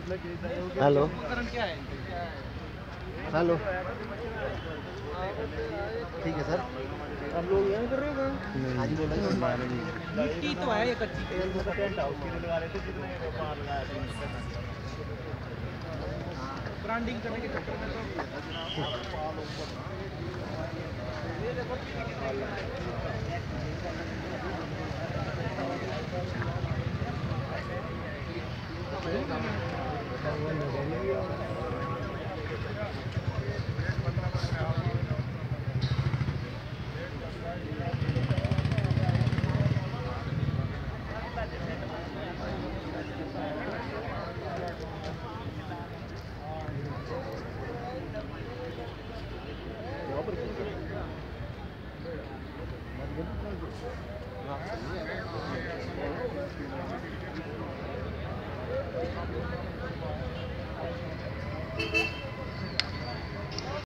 Hello hello, ठीक है sir. आप लोग यहाँ कर रहे हो काम? आज बोला मिट्टी तो है ये कच्ची टेंट हाउस के लिए लगा रहे थे, जितने बाहर लगाया था ब्रांडिंग करने के चक्कर में तो